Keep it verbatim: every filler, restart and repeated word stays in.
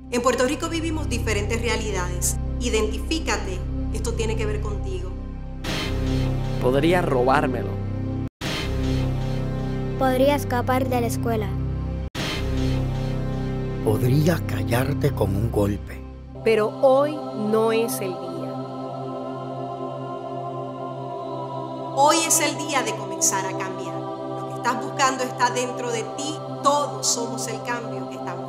En Puerto Rico vivimos diferentes realidades. Identifícate, esto tiene que ver contigo. Podría robármelo. Podría escapar de la escuela. Podría callarte con un golpe. Pero hoy no es el día. Hoy es el día de comenzar a cambiar. Lo que estás buscando está dentro de ti. Todos somos el cambio que estamos